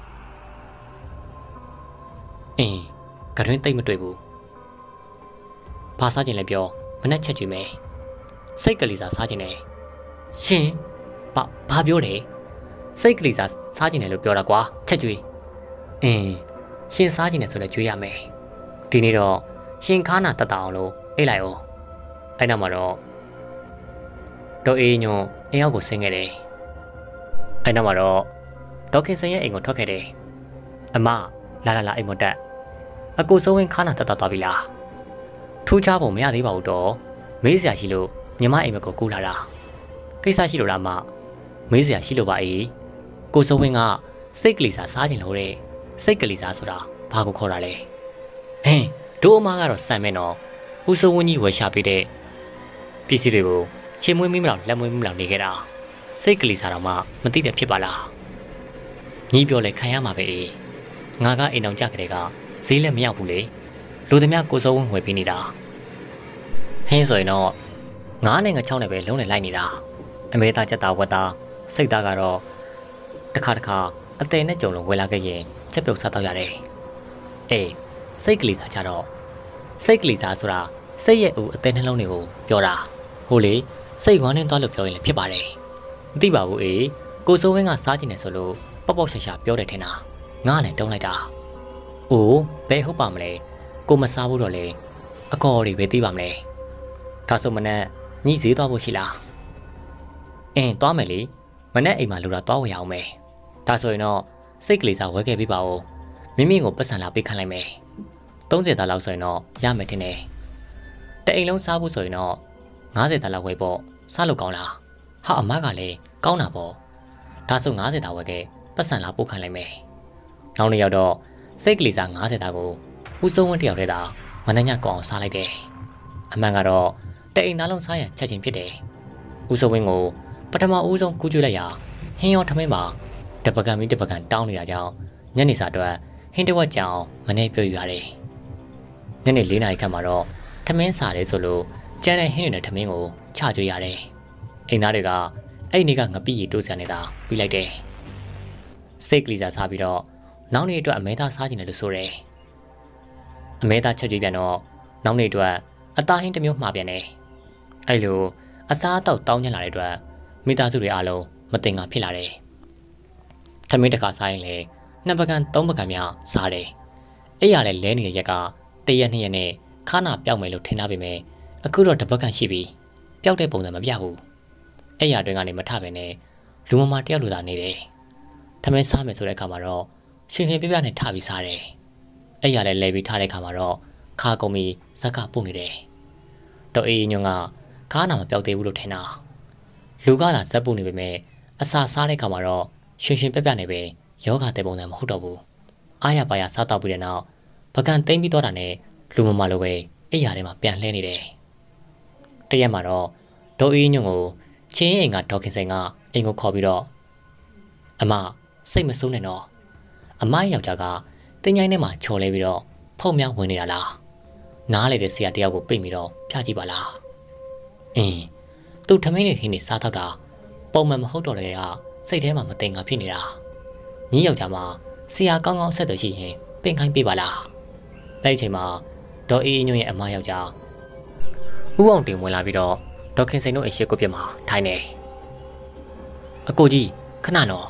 အင်းကရွင်းတိတ်မတွေ့ဘူးဘာစားခြင်းလဲပြောမနဲ့ချက်ကြည့်မယ်စိတ်ကလေးစားစားခြင်းနဲ့ရှင်ဘာဘာပြောတယ်စိတ်ကလေးစားစားခြင်းနဲ့လို့ပြောတာကွာချက်ကြွေးအင်းရှင်စားခြင်းနဲ့ဆိုလဲကြွေးရမယ်ဒီနေ့တော့ရှင်ခါနာတတ်တာအောင်လို့အိတ်လိုက်အောင်အဲ့နောက်မှာတော့ဒေါ်အေးညွန့်အိမ်အောက်ကိုဆင်းခဲ့တယ်အဲ့နောက်မှာတော့ဒေါက်ခင်စင်ရဲ့အိမ်ကိုထွက်ခဲ့တယ်အမလာလာလာအိမ်မတက်အကိုစိုးဝင်းခါနာတတ်တာသွားပြီလားထူးခြားပုံမရသေးပါဘူးတော့မေးစရာရှိလို့ညီမအိမ်မကိုကူးလာတာကိစ္စရှိလို့လားမမေးစရာရှိလို့ပါအေးကိုစိုးဝင်းကစိတ်ကလေးစားစားခြင်းလို့တဲ့စိတ်ကလေးစားဆိုတာဘာကိုခေါ်တာလဲဟင်းတို့အမကတော့စံမဲနော်ဦးစိုးဝင်းကြီးဝယ်ရှာပေးတဲ့ပစ္စည်းတွေကိုချင်းမွေးမိမလောက်လက်မွေးမိမလောက်နေခဲ့တာစိတ်ကလေးစားတော့မှမသိတဲ့ဖြစ်ပါလားညီပြောလဲခံရမှာပဲအေးငါကအိမ်အောင်ကြကြတဲ့ကဈေးလည်းမရောက်ဘူးလေလူသမားကိုစိုးဝင်းဝယ်ပေးနေတာဟင်းဆိုရင်တော့ငါးနဲ့ငါးချောင်းနဲ့ပဲလုံးနဲ့လိုက်နေတာအမေသားချက်သားဝက်သားစိတ်သားကတော့တစ်ခါတစ်ခါအသေးနဲ့ကြုံလို့ဝယ်လာခဲ့ရင်ချက်ပြုတ်စားတော့ရတယ်အေးစိတ်ကလေးစားကြတော့စိတ်ကလေးစားဆိုတာစိတ်ရဲ့ဦးအသေးနှလုံးတွေကိုပြောတာဟိုလေစိတ်ဝမ်းနေသွားလို့ပြောရင်လည်းဖြစ်ပါတယ်မသိပါဘူးအေးကိုစိုးဝင်းကစားကျင်တယ်ဆိုလို့ပေါက်ပေါက်ရှာရှာပြောတယ်ထင်တာငါလည်းတုံးလိုက်တာအိုးဘယ်ဟုတ်ပါမလဲကိုမစားဘူးတော့လေအကော်တွေပဲသိပါမလဲဒါဆိုမနဲ့ညှိဈေးသွားဖို့ရှိလားအင်းသွားမယ်လေမနဲ့အိမ်မှာလူတာသွားဝယ်ရအောင်မယ်ဒါဆိုရင်တော့စိတ်ကလေးစားဝယ်ခဲ့ပေးပါဦးမိမိကိုပတ်စံလာပေးခိုင်းလိုက်မယ်သုံးဆယ်သားလောက်ဆိုရင်တော့ရမယ်ထင်တယ်တအိမ်လုံးစားဖို့ဆိုရင်တော့ငါးဆယ်သားလောက်ဝယ်ပေါ့စားလို့ကောင်းလားဟာအမကလည်းကောင်းတာပေါ့ဒါဆိုငါးဆယ်သားဝယ်ခဲ့ပတ်စံလာပို့ခိုင်းလိုက်မယ်နောက်နေ့ရောက်တော့စိတ်ကလေးစားငါးဆယ်သားကိုဦးစိုးဝင်းတယောက်တည်းသာမနှညကောင်းအောင်စားလိုက်တယ်အမှန်ကတော့တအိမ်သားလုံးစားရန်ချက်ချင်းဖြစ်တယ်ဦးစိုးဝင်းကိုပထမဦးဆုံးကူးကျွေးလိုက်ရာဟင်းရောထမင်းပါတပကံပြီးတပကံတောင်းနေတာကြောင့်ညနေစာအတွက်ဟင်းတဝက်ကြောင်မနေပြုတ်ရတယ်ညနေ၄နာရီခန့်မှာတော့ထမင်းစားတယ်ဆိုလို့ကျန်တဲ့ဟင်းတွေနဲ့ထမင်းကိုချကျွေးရတယ်အိမ်သားတွေကအဲ့ဒီကငပိရီတိုးစံနေတာပြီးလိုက်တယ်စိတ်ကလေးစားစားပြီးတော့နောက်နေ့အတွက်အမဲသားစားခြင်းတယ်လို့ဆိုတယ်အမဲသားချက်ကျွေးပြန်တော့နောက်နေ့အတွက်အသားဟင်းတစ်မျိုးမှာပြန်တယ်အဲ့လိုအစားအသောက်တောင်းကျင်လာတဲ့အတွက်မိသားစုတွေအားလုံးမတင်ငါဖြစ်လာတယ်ထမင်းတစ်ခါစားရင်လည်းနှစ်ပကံသုံးပကံများစားတယ်အဲ့ရလဲလဲနေတဲ့ရက်ကတရက်နှစ်ရက်နဲ့ခါနာပြောက်မယ်လို့ထင်တာပေမဲ့အခုတော့တပကံရှိပြီးပျောက်တဲ့ပုံစံမပြဘူးအဲ့ရတွင်ကနေမထပဲနဲ့လူမမာတယောက်လိုသာနေတယ်ထမင်းစားမယ်ဆိုတဲ့အခါမှာတော့ရွှင်ရွှင်ပြပြနဲ့ထပြီးစားတယ်အဲ့ရလဲလဲပြီးထားတဲ့အခါမှာတော့ခါကုန်ပြီးဇက်ကပုတ်နေတယ်တော့အေးညွန့်ကခါနာမပျောက်သေးဘူးလို့ထင်တာလူကလာဇက်ပုတ်နေပေမဲ့အစာစားတဲ့အခါမှာတော့ရွှင်ရွှင်ပြပြနေပဲယောဂတဲ့ပုံစံမဟုတ်တော့ဘူးအားရပါရစားတော့ပြီးတဲ့နောက်ပကံသိမ့်ပြီးတော့တာနဲ့လူမမလိုပဲအိယာထဲမှာပြန်လှဲနေတယ်တရက်မှာတော့ဒေါ်အေးညွန့်ကိုချင်းအိမ်ကဒေါ်ခင်စိန်ကအိမ်ကိုခေါ်ပြီးတော့အမစိတ်မဆိုးနဲ့တော့အမယောက်ျားကတင်းချိုင်းထဲမှာချော်လဲပြီးတော့ဖုံမြောက်ဝင်နေတာလားနားလေတဲ့ဆရာတယောက်ကိုပိတ်ပြီးတော့ဖျားကြည့်ပါလားအင်းသူ့ထမင်းတွေဟင်းတွေစားတော့တာပုံမှန်မဟုတ်တော့တဲ့ကစိတ်ထဲမှာမတင်ငါဖြစ်နေတာညီယောက်ျားမှာဆရာကောင်းကောင်းဆက်သွယ်ရှိရင်ပင်ခိုင်းပေးပါလားအဲ့ဒီချိန်မှာဒေါ်အေးညွန့်ရဲ့အမယောက်ျားဦးအောင်တင်ဝင်လာပြီးတော့ဒေါက်ခင်စိန်တို့အရှိကိုပြစ်မှာထိုင်နေအကိုကြီးခဏတော့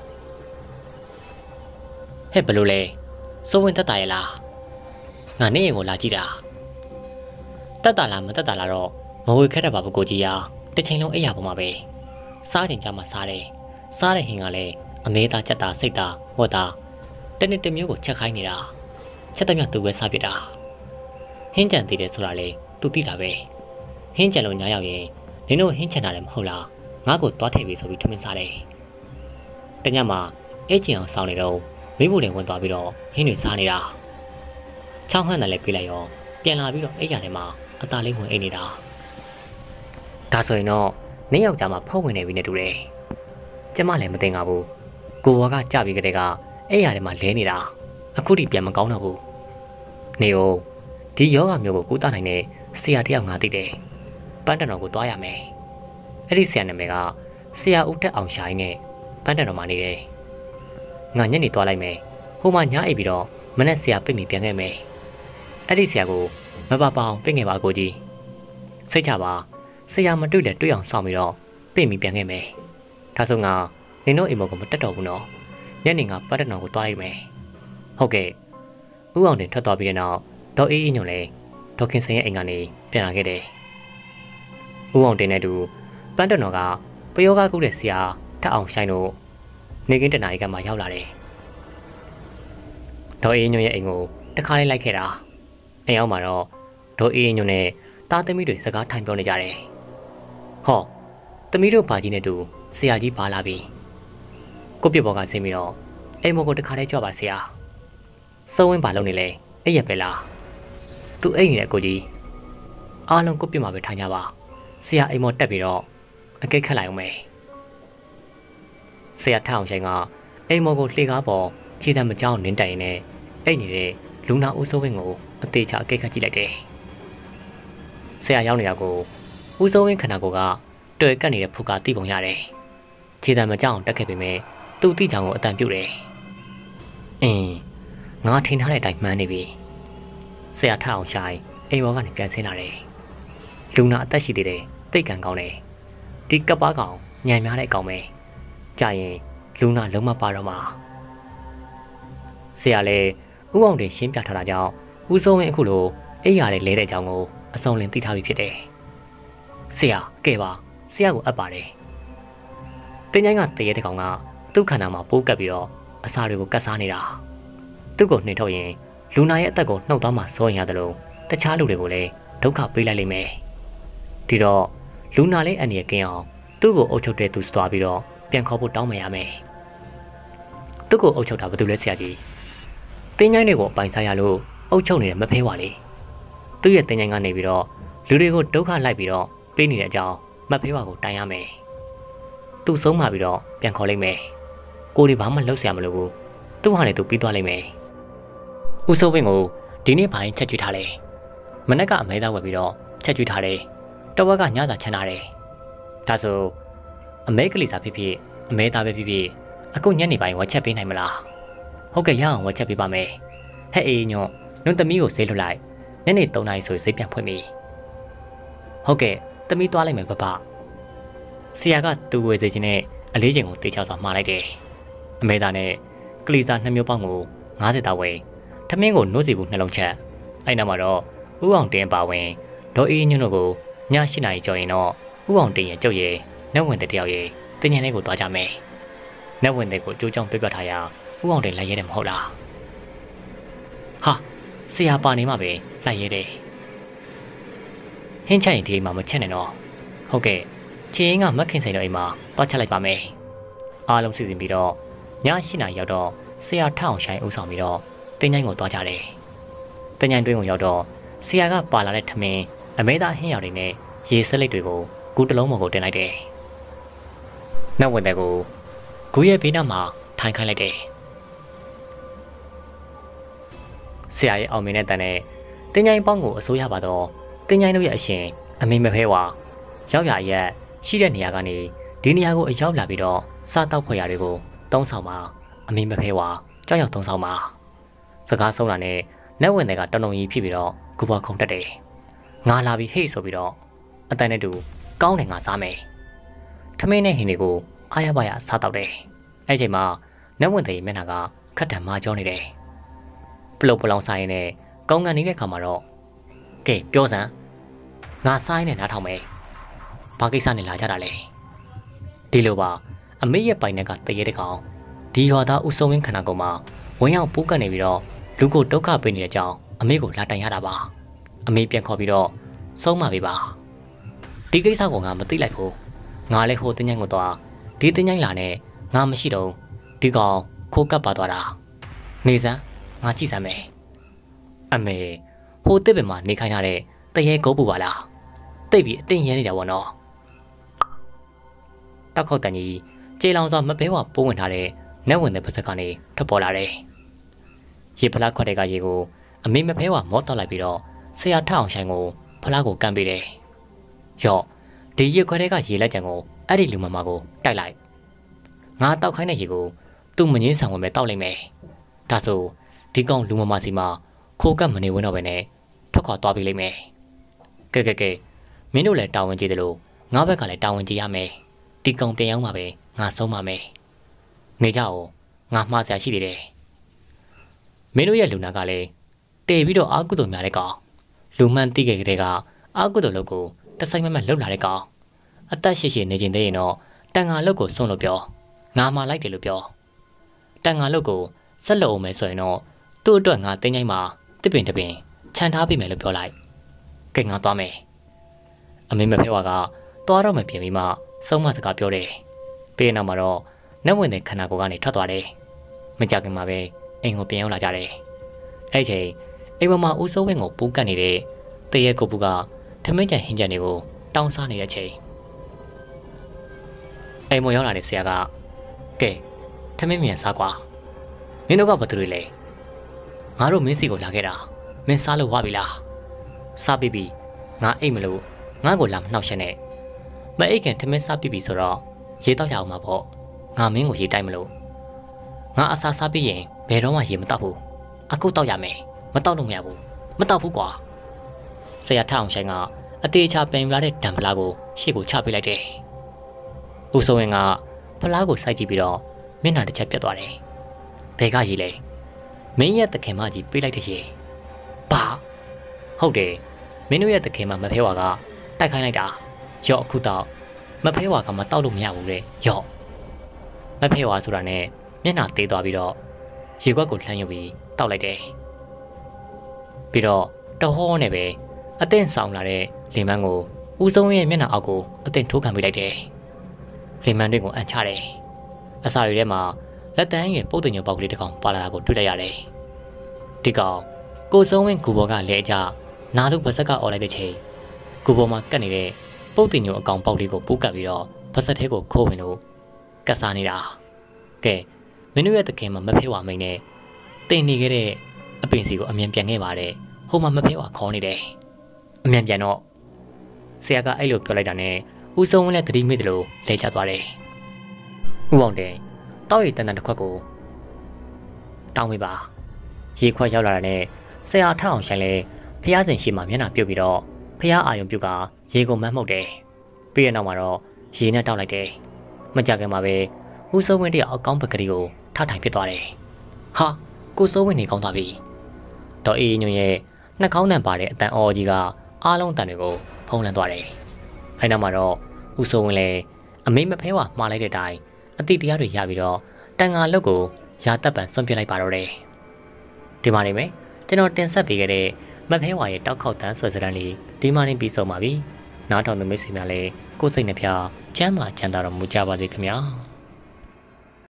ဟဲ့ဘလို့လဲစိုးဝင်တက်တာရဲ့လားငါနေရင်ကိုလာကြည့်တာတက်တာလားမတက်တာလားတော့မဝေခဲ့တတ်ပါဘူးကိုကြီးရာတစ်ချိန်လုံးအိယာပေါ်မှာပဲစားချိန်ကြမှာစားတယ်စားတဲ့ဟင်ကလည်းအမေသားချက်သားစိတ်သားဝတ်သားတနေ့တစ်မျိုးကိုချက်ခိုင်းနေတာချက်တည်းမြသူပဲစားပြတာဟင်းကြံသေးတယ်ဆိုတာလေသူသိတာပဲဟင်းကြံလို့ညားရောက်ရင်နင်တို့ဟင်းချန်တာလည်းမဟုတ်လားငါ့ကိုသွားထည့်ပြီးဆိုပြီးထမင်းစားတယ်တညမှာအေးချင်အောင်စောင်းနေတော့မိဖို့လည်းဝင်သွားပြီးတော့ဟင်းတွေစားနေတာချောင်းဟန်းတယ်လည်းပြေးလိုက်ရောပြန်လာပြီးတော့အိယာထဲမှာအသားလေးဝင်အိတ်နေတာဒါဆိုရင်တော့နင်းယောက်ျားမှာဖုံးဝင်နေပြီနဲ့တူတယ်ကျမလည်းမသိငါဘူးကိုဝါကကြပြီးကတည်းကအဲ့ရထဲမှာလဲနေတာအခုထိပြန်မကောင်းတော့ဘူးနေဦးဒီယောဂမျိုးကိုကုသနိုင်တဲ့ဆရာတယောက်ငါသိတယ်ပန်းတန်တော်ကိုတွားရမယ်အဲ့ဒီဆရာနာမည်ကဆရာဦးတက်အောင်ရှိုင်းနဲ့ပန်းတန်တော်မှာနေတယ်ငါညနေတွားလိုက်မယ်ဟိုမှာညအိပ်ပြီးတော့မနေ့ဆရာပြိတ်မိပြန်ခဲ့မယ်အဲ့ဒီဆရာကိုမပပအောင်ပြိတ်ငယ်ပါကိုကြီးစိတ်ချပါဆရာမတွေ့တဲ့တွေ့အောင်စောင့်ပြီးတော့ပြိတ်မိပြန်ခဲ့မယ်ဒါဆိုငါနင်တို့အိမ်မော်ကိုမတက်တော့ဘူးနော်ညနေငါပတ်တနော်ကိုတွားလိုက်မယ်ဟုတ်ကဲ့ဦးအောင်တင်ထွက်သွားပြီးတဲ့နောက်ဒေါ်အေးအေးညွန့်လည်းဒေါက်ခင်စိန်ရဲ့အိမ်ကနေပြန်လာခဲ့တယ်ဦးအောင်တင်နဲ့တူပန်းတနော်ကပယောဂကုတဲ့ဆရာထက်အောင်ဆိုင်တို့နေကင်းတနာရီကမှရောက်လာတယ်ဒေါ်အေးညွန့်ရဲ့အိမ်ကိုတခါလေးလိုက်ခဲ့တာအိမ်အောင်မှာတော့ဒေါ်အေးညွန့်နဲ့တားသမီးတွေစကားထိုင်ပြောနေကြတယ်ဟောသမီးတို့ဘာကြီးနဲ့တူဆရာကြီးပါလာပြီကိုပြစ်ဘော်ကဆင်းပြီးတော့အိမ်မော်ကိုတခါလေးကြွပါဆရာစုံဝင်းပါလုံးနေလဲအဲ့ရပဲလားသူအိမ်နေတဲ့ကိုကြီးအားလုံးကိုပြစ်မှာပဲထိုင်ကြပါဆရာအိမ်မော်တက်ပြီးတော့အကိတ်ခတ်လိုက်အောင်မယ်ဆရာထအောင်ဆိုင်ကအိမ်မော်ကိုလှေကားပေါ်ခြေတံမကြောက်နင်းတိုင်နေအိမ်နေတဲ့လူနာဦးစိုးဝင်းကိုအသေးချာအကိတ်ခတ်ကြည့်လိုက်တယ်ဆရာရောက်နေတာကိုဦးစိုးဝင်းခန္ဓာကိုယ်ကတွေ့ကပ်နေတဲ့ဖုကတိပုံရတယ်ခြေတံမကြောက်တက်ခဲ့ပေမဲ့သူ့တိချောင်ကိုအတန်ပြုတ်တယ်အင်းငါထင်ထားတဲ့အတိုင်းမှန်းနေပြီဆရာထအောင်ဆိုင်အိမ်ဘောကနေပြန်ဆင်းလာတယ်လူနာအသက်ရှိသေးတယ်တိတ်ကန်ကောင်းတယ်ဒီကပ်ပါကောင်ညံများတဲ့အကောင်ပဲကြာရင်လူနာလုံးမပါတော့မှာဆရာလည်းဥအောင်တင်ရှင်းပြထားတာကြောင့်ဦးစိုးဝင်းအခုလိုအိပ်ရတယ်လဲတဲ့အကြောင်းကိုအစုံလင်သိထားပြီးဖြစ်တယ်ဆရာကဲပါဆရာကိုအပ်ပါတယ်တင်းချိုင်းကတရေတကောင်ကသူ့ခန္ဓာမှာပိုးကပ်ပြီးတော့အစာတွေကိုကတ်စားနေတာသူ့ကိုနှင်ထုတ်ရင်လူနာရဲ့အသက်ကိုနှုတ်သွားမှစိုးရင်ရတယ်လို့တခြားလူတွေကိုလည်းဒုက္ခပေးလိုက်လိမ့်မယ်ဒီတော့လူနာလေးအန်ရကင်းအောင်သူ့ကိုအုပ်ချုပ်တဲ့သူသွားပြီးတော့ပြန်ခေါ်ဖို့တောင်းမရမယ်သူ့ကိုအုပ်ချုပ်တာဘာလို့လဲဆရာကြီးတင်းချိုင်းတွေကိုအပိုင်စားရလို့အုပ်ချုပ်နေတဲ့မဖဲပါလေသူ့ရဲ့တင်းချိုင်းကနေပြီးတော့လူတွေကိုဒုက္ခလိုက်ပြီးတော့ပေးနေတဲ့အကြောင်းမဖဲပါကိုတိုင်ရမယ်သူဆုံးမှပြီးတော့ပြန်ခေါ်လိုက်မယ်ကိုဒီဘာမှလှုပ်ရှားမလို့ဘူးသူ့ဟာနဲ့သူပြီးသွားလိုက်မယ်ဦးစိုးဝင်းကိုဒီနေ့ပိုင်းချက်ကျွေးထားတယ်မနက်ကအမဲသားဝယ်ပြီးတော့ချက်ကျွေးထားတယ်တဝက်ကညသာချမ်းထားတယ်ဒါဆိုအမဲကလေးစားဖြစ်ဖြစ်အမဲသားပဲဖြစ်ဖြစ်အခုညနေပိုင်းဝက်ချက်ပေးနိုင်မလားဟုတ်ကဲ့ရအောင်ဝက်ချက်ပေးပါမယ်ဟဲ့အေးညွန့်နုံသမီးကိုဈေးလွတ်လိုက်ညနေသုံးနာရီဆိုဈေးပြန်ဖွင့်ပြီဟုတ်ကဲ့သမီးသွားလိုက်မယ်ပပဆရာကသူ့ဝေစေခြင်းနဲ့အလေးချိန်ကိုတေချောက်စွာမှားလိုက်တယ်အမဲသားနဲ့ကလေးစားနှစ်မျိုးပေါင်းကိုငါးဆယ်တာဝယ်ထမင်းကိုနှုတ်စီဘူးနှလုံးချက်အဲ့နောက်မှာတော့ဥအောင်တင်ပါဝင်ဒေါ်အေးညွန့်တို့ကိုည၈နာရီကျော်ရင်တော့ဥအောင်တင်ရဲ့ကျုပ်ရဲ့နှက်ဝင်တဲ့တယောက်ရဲ့တင်ញံလေးကိုတွားကြမယ်နှက်ဝင်တဲ့ကိုကြိုးကြောင်ပြပြထားရဥအောင်တင်လိုက်ရဲတယ်မဟုတ်လားဟာဆရာပါနေမှာပဲလိုက်ရဲတယ်ဟင်းချက်ရင်ဒီမှာမချက်နဲ့တော့ဟုတ်ကဲ့ချင်းကမက်ခင်စိန်တို့အိမ်မှာတွားချက်လိုက်ပါမယ်အားလုံးစီစဉ်ပြီးတော့ည၈နာရီရောက်တော့ဆရာထအောင်ဆိုင်ဦးဆောင်ပြီးတော့တင်ញိုင်းကိုတွားကြတယ်တင်ញိုင်းတွင်းကိုရောက်တော့ဆရာကပါလာတဲ့ထမင်းအမဲသားဟင်းရော်တွေနဲ့ရေစက်လိတ်တွေကိုကူတလုံးပေါ်ကိုတင်လိုက်တယ်နောက်ဝင်တဲ့ကိုဂူရဲ့ဘေးနားမှာထိုင်ခိုင်းလိုက်တယ်ဆရာရဲ့အောင်မြင်တဲ့တန်နဲ့တင်ញိုင်းပေါင်းကိုအစိုးရပါတော့တင်ញိုင်းတို့ရဲ့အရှင်အမေမဖဲဝါရောက်ရရက်ရှိတဲ့နေရာကနေဒီနေရာကိုအရောက်လာပြီးတော့စားတောက်ခွေရတွေကိုတုံးဆောင်မှာအမေမဖဲဝါကြောက်ရောက်တုံးဆောင်မှာစကားဆုံးတာနဲ့လက်ဝင်တွေကတုံတုံကြီးဖြစ်ပြီးတော့ဂူပွားခုန်တက်တယ်ငါလာပြီးဟေ့ဆိုပြီးတော့အတန်နဲ့တူကောင်းတယ်ငါစားမယ်ထမင်းနဲ့ဟင်းတွေကိုအားရပါရစားတော့တယ်အဲ့ချိန်မှာလက်ဝင်တွေမျက်နှာကခက်တံမာကြောနေတယ်ပလုတ်ပလောင်စားရင်နဲ့ကောင်းကန်နေတဲ့ခါမှာတော့ကဲပြောစမ်းငါစားရင်နဲ့နားထောင်မယ်ဘာကိစ္စနဲ့လာကြတာလဲဒီလိုပါအမေရဲ့ပိုင်နဲ့ကတရေတကောင်ဒီရွာသားဦးစိုးဝင်းခန္ဓာကိုယ်မှာဝင်ရောက်ပိုးကပ်နေပြီးတော့လူကိုဒုက္ခပေးနေတဲ့အကြောင်းအမေကိုလာတိုင်ရတာပါအမေပြန်ခေါ်ပြီးတော့ဆုံးမပေးပါဒီကိစ္စကိုငါမသိလိုက်ဘူးငါလည်းဟိုတင်းញိုင်းကိုသွားဒီတင်းញိုင်းလာနဲ့ငါမရှိတော့ဒီကောင်ခိုးကပ်ပါသွားတာနေစမ်းငါကြည့်စမ်းမယ်အမေဟိုတစ်ပင်မှာနေခိုင်းရတဲ့တရေကုတ်ပူပါလားတိတ်ပြီးအတင်းရဲနေတာပေါ့နော်တောက်ခေါက်တန်ကြီးကျေလောင်စွာမပဲဝပိုးဝင်ထားတဲ့နက်ဝင်တဲ့ပါစက်ကနေထွက်ပေါ်လာတယ်ရေဖလားခွက်တဲ့ကရေကိုအမေမဖဲဝမောတောက်လိုက်ပြီးတော့ဆရာထအောင်ဆိုင်ကိုဖလားကိုကမ်းပေးတယ်ရော့ဒီရေခွက်တဲ့ကရေလက်ကြံကိုအဲ့ဒီလူမမကိုတိုက်လိုက်ငါတောက်ခိုင်းတဲ့ရေကိုသူ့မငင်းဆံဝင်ပဲတောက်လိုက်မယ်ဒါဆိုဒီကောင်လူမမစီမှာခိုးကပ်မနေဝင်တော့ပဲနဲ့ထွက်ခွာသွားပြီလိမ့်မယ်ကဲကဲကဲမင်းတို့လည်းတာဝန်ကြည့်တယ်လို့ငါဘက်ကလည်းတာဝန်ကြည့်ရမယ်ဒီကောင်ပြန်ရောက်မှာပဲငါဆုံးပါမယ်နေကြအောင်ငါမှားစရာရှိသေးတယ်မင်းတို့ရဲ့လူနာကလည်းတေပြီးတော့အာကုသိုလ်များတဲ့ကောင်လူမှန်သိခဲ့တဲ့ကအာကုသိုလ်လုပ်ကိုတဆိုင်မမလှုပ်လာတဲ့ကောင်အသက်ရှိရှိနေခြင်းသေးရင်တော့တန်ငါလုတ်ကိုစွန့်လို့ပြောငါမှလိုက်တယ်လို့ပြောတန်ငါလုတ်ကိုဆက်လုပ်အောင်မယ်ဆိုရင်တော့သူ့အတွက်ငါတင်းချိုင်းမှာတစ်ပင်တစ်ပင်ခြံထားပေးမယ်လို့ပြောလိုက်ကဲငါသွားမယ်အမေမဖဲဝါကသွားတော့မှပြင်ပြီးမှဆုံးမစကားပြောတယ်ပြီးနောက်မှာတော့နက်ဝင်တဲ့ခန္ဓာကိုယ်ကနေထွက်သွားတယ်မကြခင်မှာပဲအိမ်ကိုပြန်ရောက်လာကြတယ်အဲ့ချိန်အိမ်ပေါ်မှာဦးစိုးဝင်းကိုပူးကတ်နေတဲ့တရေကိုပူကထမင်းကြံဟင်းကြံတွေကိုတောင်းစားနေတဲ့ချိန်အိမ်ပေါ်ရောက်လာတဲ့ဆရာကကဲထမင်းမြန်စားကွာမင်းတို့ကဘာတူလဲငါတို့မင်းစီကိုလာခဲ့တာမင်းစားလို့ဝပြီလားစားပြီးပြီငါအိတ်မလို့ငါ့ကိုလာမနှောက်ရှက်နဲ့မအိတ်ခင်ထမင်းစားပြီးပြီဆိုတော့ရေတောက်ရအောင်မှာပေါ့ငါမင်းကိုရေတိုက်မလို့ငါအစာစားပြီးရင်ဘယ်တော့မှရေမတောက်ဘူးအခုတောက်ရမယ်မတောက်လို့မရဘူးမတောက်ဘူးကွာဆရာထအောင်ဆိုင်ကအသေးချပင်လာတဲ့တံဖလားကိုရှေ့ကိုချပေးလိုက်တယ်။ဦးစိုးဝင်းကဖလားကိုစိုက်ကြည့်ပြီးတော့မျက်နှာတစ်ချက်ပြတ်သွားတယ်။ဘယ်ကကြီးလဲ။မင်းရဲ့တခင်မကြီးပေးလိုက်တဲ့ရေ။ဘာဟုတ်တယ်မင်းတို့ရဲ့တခင်မမဖဲဝါကတိုက်ခိုင်းလိုက်တာ။ရော့အခုတော့မဖဲဝါကမတောက်လို့မရဘူးလေ။ရော့မဖဲဝါဆိုတာနဲ့မျက်နှာသေးသွားပြီးတော့ရေခွက်ကိုလှမ်းယူပြီးတောက်လိုက်တယ်။ပြီးတော့တဟောနဲ့ပဲအသင့်ဆောင်လာတဲ့လင်မန်းကိုဦးဆုံးရဲ့မျက်နှာအောက်ကိုအသင့်ထိုးခံပေးလိုက်တယ်။လင်မန်းတွေကိုအန်ချတယ်။အစာတွေထဲမှာလက်တန်းရဲ့ပုတ်တင်ညောပေါက်ကလေးတစ်ကောင်ပါလာတာကိုတွေ့လိုက်ရတယ်။ဒီကောင်ကိုဆုံးဝင်းဂူဘော်ကလဲကြနာလို့ဗစက်ကအော်လိုက်တဲ့ချိန်ဂူဘော်မှာကတ်နေတဲ့ပုတ်တင်ညောအကောင်ပေါက်လေးကိုပူးကပ်ပြီးတော့ဗစက်ထဲကိုခိုးဝင်လို့ကတ်စားနေတာ။ကဲမင်းတို့ရဲ့တခင်မှာမဖဲဝါမိန်နဲ့တင်နေခဲ့တဲ့အပင်စီကိုအမြန်ပြန်ခဲ့ပါတယ်။ဟိုမှာမဖဲဝါခေါ်နေတယ်။အမြန်ပြန်တော့ဆရာကအဲ့လိုပြောလိုက်တာနဲ့ဦးဆုံးဝင်းလည်းသတိမိတယ်လို့လဲချသွားတယ်။ဦးအောင်တင်တောက်ရည်တန်တန်တစ်ခွက်ကိုတောင်းပေးပါရေခွက်ရောက်လာတာနဲ့ဆရာထအောင်ဆိုင်လဲဖះစင်ရှိမှမျက်နှာပြုတ်ပြီးတော့ဖះအာယုံပြုတ်ကရေကိုမမ်းမှုတ်တယ်။ပြီးရနောက်မှာတော့ရေနဲ့တောက်လိုက်တယ်။မကြခင်မှာပဲဦးစိုးဝင်းတယောက်အကောင်းပကလေးကိုထထိုင်ဖြစ်သွားတယ်။ဟာကိုစိုးဝင်းနေကောင်းသွားပြီ။ဒေါ်အေးညွန့်ရဲ့နှာခေါင်းတန်ပါတဲ့အတန်အော်ကြီးကအားလုံးတန်တွေကိုဖုံးလန်းသွားတယ်။အဲဒီနောက်မှာတော့ဦးစိုးဝင်းလည်းအမေမဖဲဝါမှားလိုက်တဲ့အတိုင်းအတိတရားတွေရပြီးတော့တန်ငါလုတ်ကိုရာတပ်ပံဆွန့်ပစ်လိုက်ပါတော့တယ်။ဒီမှာနေမယ်ကျွန်တော်တင်ဆက်ပေးခဲ့တဲ့မဖဲဝါရဲ့တောက်ခေါက်တန်းဆွဲစရန်လေးဒီမှာနေပြီးဆုံးပါပြီ။နားထောင်သူမိတ်ဆွေများလည်းကိုယ်စိတ်နှပြချမ်းသာချမ်းသာတော်မူကြပါစေခင်ဗျာ။